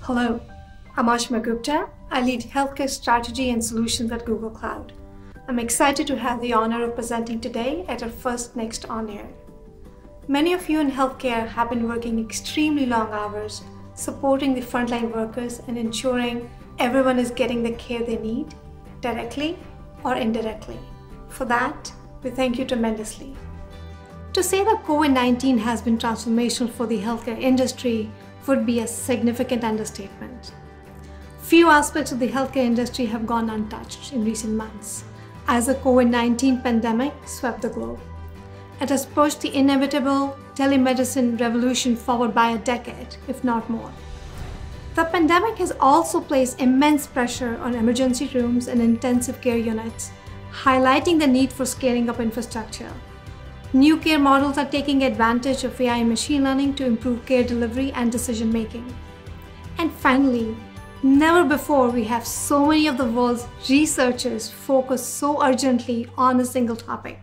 Hello, I'm Aashima Gupta. I lead healthcare strategy and solutions at Google Cloud. I'm excited to have the honor of presenting today at our first Next On Air. Many of you in healthcare have been working extremely long hours, supporting the frontline workers and ensuring everyone is getting the care they need, directly or indirectly. For that, we thank you tremendously. To say that COVID-19 has been transformational for the healthcare industry would be a significant understatement. Few aspects of the healthcare industry have gone untouched in recent months as the COVID-19 pandemic swept the globe. It has pushed the inevitable telemedicine revolution forward by a decade, if not more. The pandemic has also placed immense pressure on emergency rooms and intensive care units, highlighting the need for scaling up infrastructure. New care models are taking advantage of AI and machine learning to improve care delivery and decision making. And finally, never before we have so many of the world's researchers focused so urgently on a single topic.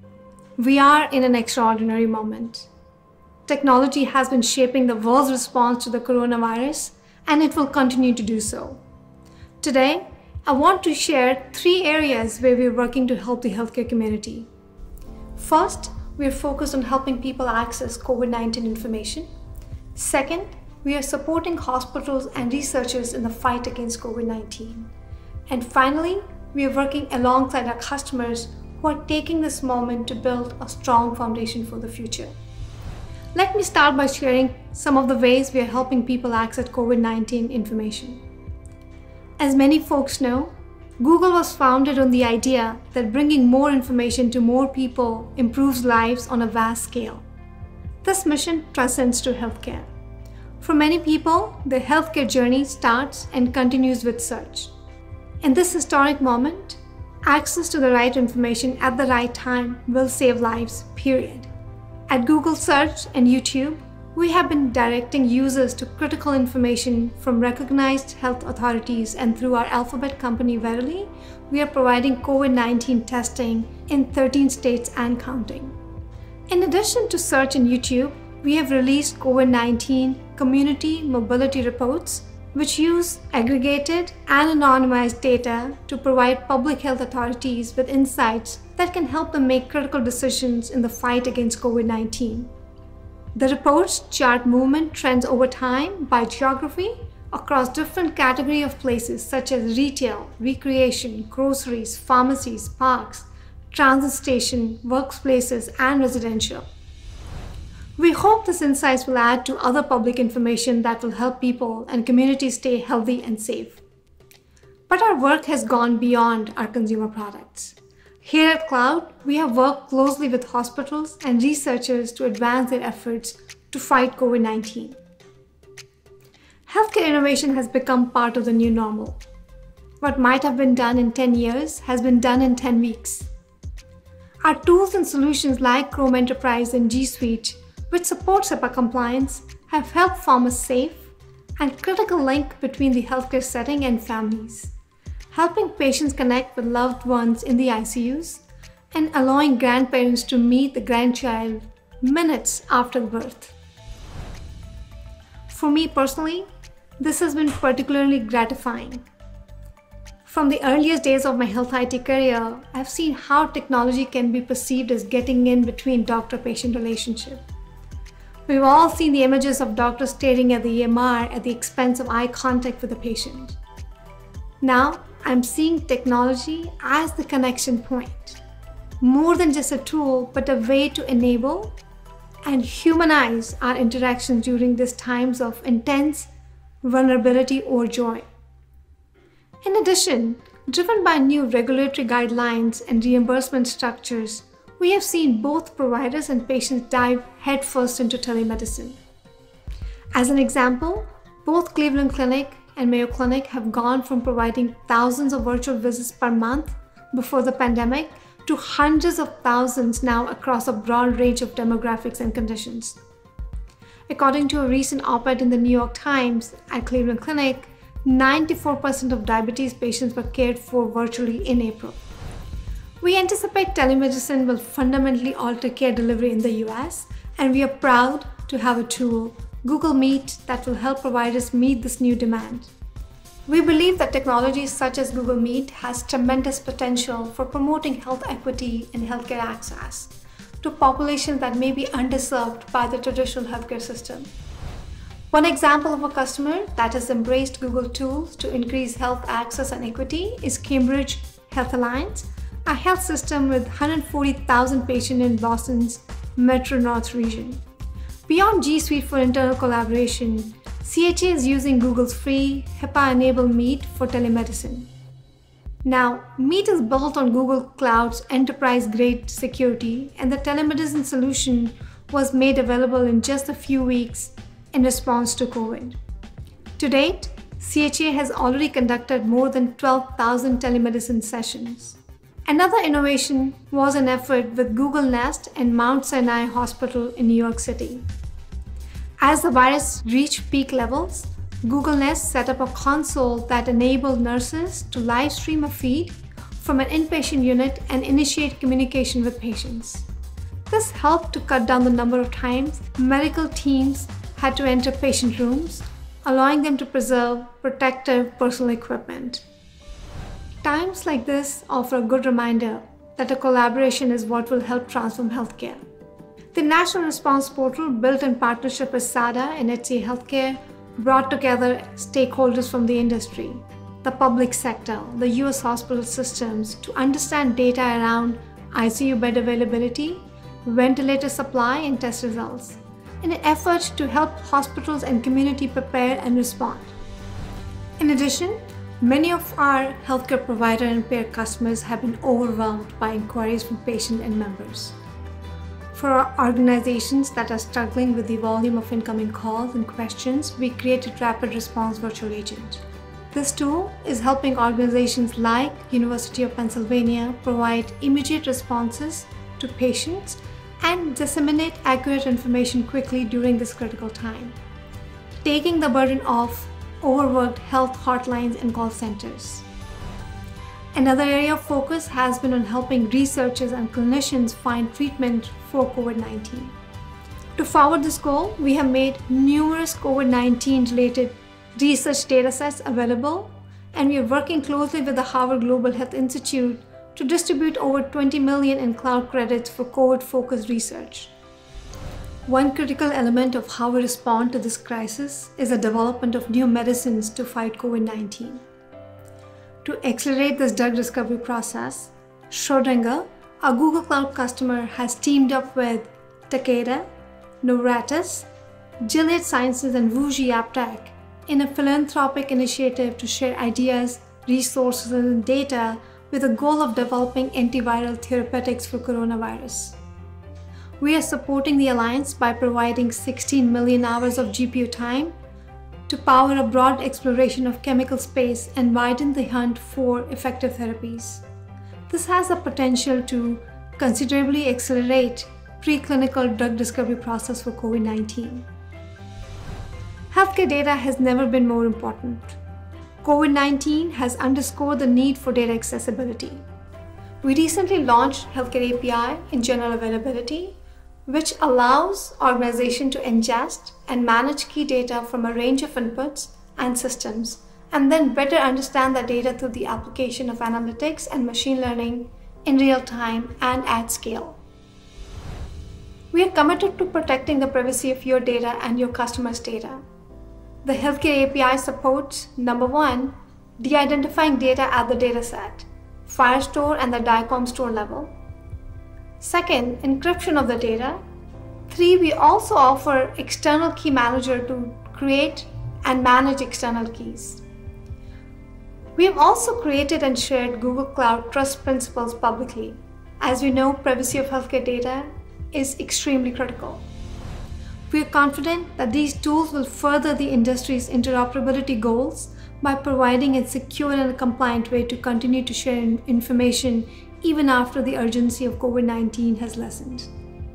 We are in an extraordinary moment. Technology has been shaping the world's response to the coronavirus, and it will continue to do so. Today, I want to share 3 areas where we are working to help the healthcare community. First, we are focused on helping people access COVID-19 information. Second, we are supporting hospitals and researchers in the fight against COVID-19. And finally, we are working alongside our customers who are taking this moment to build a strong foundation for the future. Let me start by sharing some of the ways we are helping people access COVID-19 information. As many folks know, Google was founded on the idea that bringing more information to more people improves lives on a vast scale. This mission transcends to healthcare. For many people, their healthcare journey starts and continues with search. In this historic moment, access to the right information at the right time will save lives, period. At Google Search and YouTube, we have been directing users to critical information from recognized health authorities, and through our alphabet company Verily, we are providing COVID-19 testing in 13 states and counting. In addition to Search and YouTube, we have released COVID-19 community mobility reports, which use aggregated and anonymized data to provide public health authorities with insights that can help them make critical decisions in the fight against COVID-19. The reports chart movement trends over time by geography across different categories of places such as retail, recreation, groceries, pharmacies, parks, transit station, workplaces, and residential. We hope these insights will add to other public information that will help people and communities stay healthy and safe. But our work has gone beyond our consumer products. Here at Cloud, we have worked closely with hospitals and researchers to advance their efforts to fight COVID-19. Healthcare innovation has become part of the new normal. What might have been done in 10 years has been done in 10 weeks. Our tools and solutions like Chrome Enterprise and G Suite, which supports HIPAA compliance, have helped form a safe and critical link between the healthcare setting and families, helping patients connect with loved ones in the ICUs, and allowing grandparents to meet the grandchild minutes after birth. For me personally, this has been particularly gratifying. From the earliest days of my health IT career, I've seen how technology can be perceived as getting in between doctor-patient relationship. We've all seen the images of doctors staring at the EMR at the expense of eye contact with the patient. Now, I'm seeing technology as the connection point, more than just a tool, but a way to enable and humanize our interactions during these times of intense vulnerability or joy. In addition, driven by new regulatory guidelines and reimbursement structures, we have seen both providers and patients dive headfirst into telemedicine. As an example, both Cleveland Clinic and Mayo Clinic have gone from providing thousands of virtual visits per month before the pandemic to hundreds of thousands now across a broad range of demographics and conditions. According to a recent op-ed in the New York Times, at Cleveland Clinic, 94% of diabetes patients were cared for virtually in April. We anticipate telemedicine will fundamentally alter care delivery in the US, and we are proud to have a tool Google Meet that will help providers meet this new demand. We believe that technologies such as Google Meet has tremendous potential for promoting health equity and healthcare access to populations that may be underserved by the traditional healthcare system. One example of a customer that has embraced Google tools to increase health access and equity is Cambridge Health Alliance, a health system with 140,000 patients in Boston's Metro North region. Beyond G Suite for internal collaboration, CHA is using Google's free HIPAA-enabled Meet for telemedicine. Now, Meet is built on Google Cloud's enterprise-grade security, and the telemedicine solution was made available in just a few weeks in response to COVID. To date, CHA has already conducted more than 12,000 telemedicine sessions. Another innovation was an effort with Google Nest and Mount Sinai Hospital in New York City. As the virus reached peak levels, Google Nest set up a console that enabled nurses to live stream a feed from an inpatient unit and initiate communication with patients. This helped to cut down the number of times medical teams had to enter patient rooms, allowing them to preserve protective personal equipment. Times like this offer a good reminder that a collaboration is what will help transform healthcare. The National Response Portal, built in partnership with SADA and HCA Healthcare, brought together stakeholders from the industry, the public sector, the US hospital systems to understand data around ICU bed availability, ventilator supply, and test results, in an effort to help hospitals and community prepare and respond. In addition, many of our healthcare provider and payer customers have been overwhelmed by inquiries from patients and members. For our organizations that are struggling with the volume of incoming calls and questions, we created Rapid Response Virtual Agent. This tool is helping organizations like University of Pennsylvania provide immediate responses to patients and disseminate accurate information quickly during this critical time, taking the burden off overworked health hotlines and call centers. Another area of focus has been on helping researchers and clinicians find treatment for COVID-19. To forward this goal, we have made numerous COVID-19 related research datasets available, and we are working closely with the Harvard Global Health Institute to distribute over 20 million in cloud credits for COVID-focused research. One critical element of how we respond to this crisis is the development of new medicines to fight COVID-19. To accelerate this drug discovery process, Schrödinger, a Google Cloud customer, has teamed up with Takeda, Novartis, Gilead Sciences, and WuXi AppTec in a philanthropic initiative to share ideas, resources, and data with the goal of developing antiviral therapeutics for coronavirus. We are supporting the alliance by providing 16 million hours of GPU time to power a broad exploration of chemical space and widen the hunt for effective therapies. This has the potential to considerably accelerate preclinical drug discovery process for COVID-19. Healthcare data has never been more important. COVID-19 has underscored the need for data accessibility. We recently launched Healthcare API in general availability, which allows organizations to ingest and manage key data from a range of inputs and systems, and then better understand the data through the application of analytics and machine learning in real time and at scale. We are committed to protecting the privacy of your data and your customers' data. The Healthcare API supports, number one, de-identifying data at the dataset, Firestore and the DICOM store level. Second, encryption of the data. 3, we also offer external key manager to create and manage external keys. We have also created and shared Google Cloud Trust Principles publicly. As we know, privacy of healthcare data is extremely critical. We are confident that these tools will further the industry's interoperability goals by providing a secure and compliant way to continue to share information even after the urgency of COVID-19 has lessened.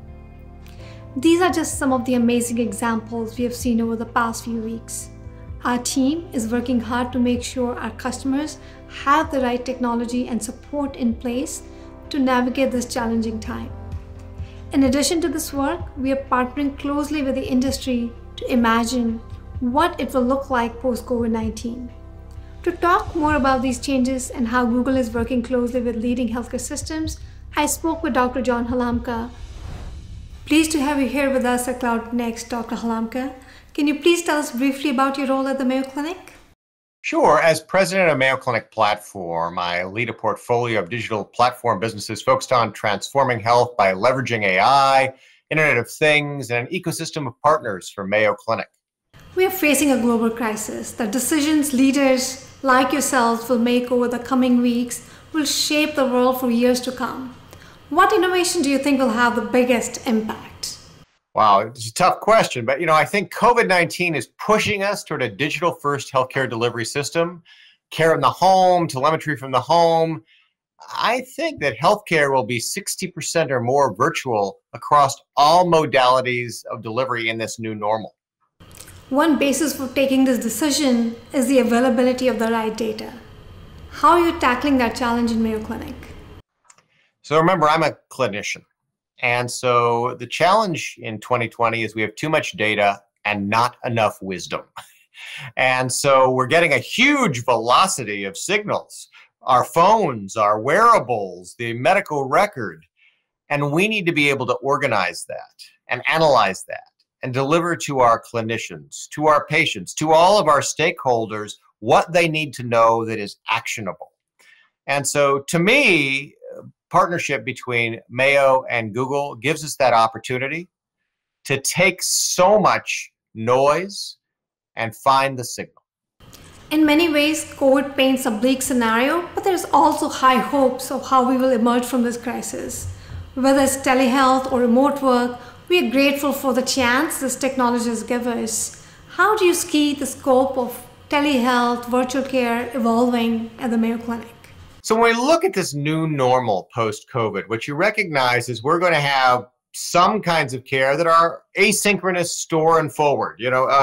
These are just some of the amazing examples we have seen over the past few weeks. Our team is working hard to make sure our customers have the right technology and support in place to navigate this challenging time. In addition to this work, we are partnering closely with the industry to imagine what it will look like post-COVID-19. To talk more about these changes and how Google is working closely with leading healthcare systems, I spoke with Dr. John Halamka. Pleased to have you here with us at Cloud Next, Dr. Halamka. Can you please tell us briefly about your role at the Mayo Clinic? Sure. As president of Mayo Clinic Platform, I lead a portfolio of digital platform businesses focused on transforming health by leveraging AI, Internet of Things, and an ecosystem of partners for Mayo Clinic. We are facing a global crisis. The decisions leaders like yourselves will make over the coming weeks will shape the world for years to come. What innovation do you think will have the biggest impact? Wow, it's a tough question, but I think COVID-19 is pushing us toward a digital-first healthcare delivery system, care in the home, telemetry from the home. I think that healthcare will be 60% or more virtual across all modalities of delivery in this new normal. One basis for taking this decision is the availability of the right data. How are you tackling that challenge in Mayo Clinic? So remember, I'm a clinician. And so the challenge in 2020 is we have too much data and not enough wisdom. And so we're getting a huge velocity of signals, our phones, our wearables, the medical record. And we need to be able to organize that and analyze that and deliver to our clinicians, to our patients, to all of our stakeholders what they need to know that is actionable. And so to me, partnership between Mayo and Google gives us that opportunity to take so much noise and find the signal. In many ways, COVID paints a bleak scenario, but there's also high hopes of how we will emerge from this crisis. Whether it's telehealth or remote work, we are grateful for the chance this technology has given us. How do you see the scope of telehealth, virtual care evolving at the Mayo Clinic? So when we look at this new normal post-COVID, what you recognize is we're going to have some kinds of care that are asynchronous, store and forward.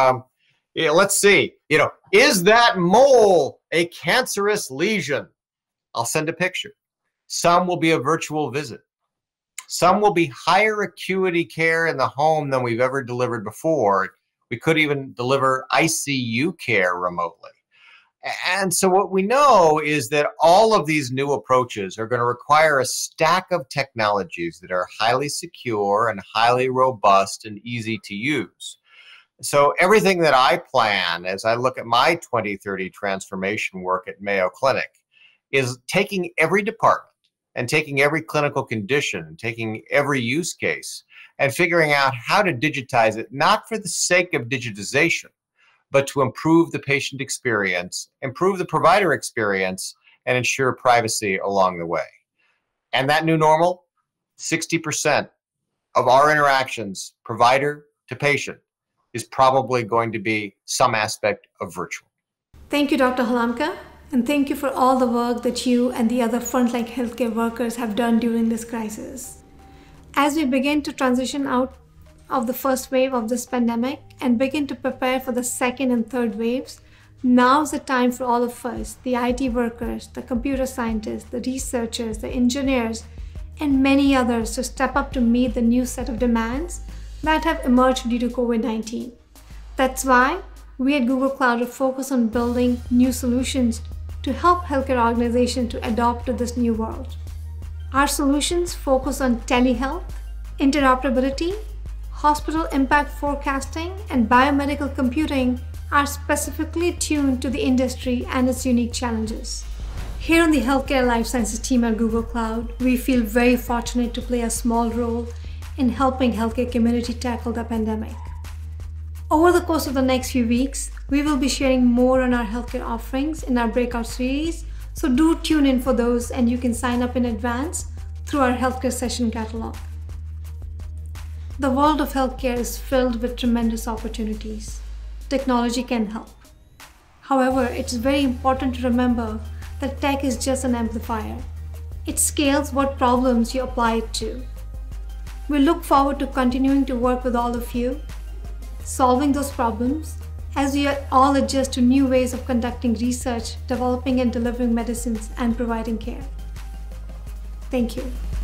Let's see, is that mole a cancerous lesion? I'll send a picture. Some will be a virtual visit. Some will be higher acuity care in the home than we've ever delivered before. We could even deliver ICU care remotely. And so what we know is that all of these new approaches are going to require a stack of technologies that are highly secure and highly robust and easy to use. So everything that I plan as I look at my 2030 transformation work at Mayo Clinic is taking every department and taking every clinical condition, taking every use case, and figuring out how to digitize it, not for the sake of digitization, but to improve the patient experience, improve the provider experience, and ensure privacy along the way. And that new normal, 60% of our interactions, provider to patient, is probably going to be some aspect of virtual. Thank you, Dr. Halamka. And thank you for all the work that you and the other frontline healthcare workers have done during this crisis. As we begin to transition out of the first wave of this pandemic and begin to prepare for the second and third waves, now's the time for all of us, the IT workers, the computer scientists, the researchers, the engineers, and many others to step up to meet the new set of demands that have emerged due to COVID-19. That's why we at Google Cloud are focused on building new solutions to help healthcare organizations to adapt to this new world. Our solutions focus on telehealth, interoperability, hospital impact forecasting, and biomedical computing are specifically tuned to the industry and its unique challenges. Here on the Healthcare Life Sciences team at Google Cloud, we feel very fortunate to play a small role in helping healthcare community tackle the pandemic. Over the course of the next few weeks, we will be sharing more on our healthcare offerings in our breakout series, so do tune in for those and you can sign up in advance through our healthcare session catalog. The world of healthcare is filled with tremendous opportunities. Technology can help. However, it's very important to remember that tech is just an amplifier. It scales what problems you apply it to. We look forward to continuing to work with all of you, solving those problems as we all adjust to new ways of conducting research, developing and delivering medicines, and providing care. Thank you.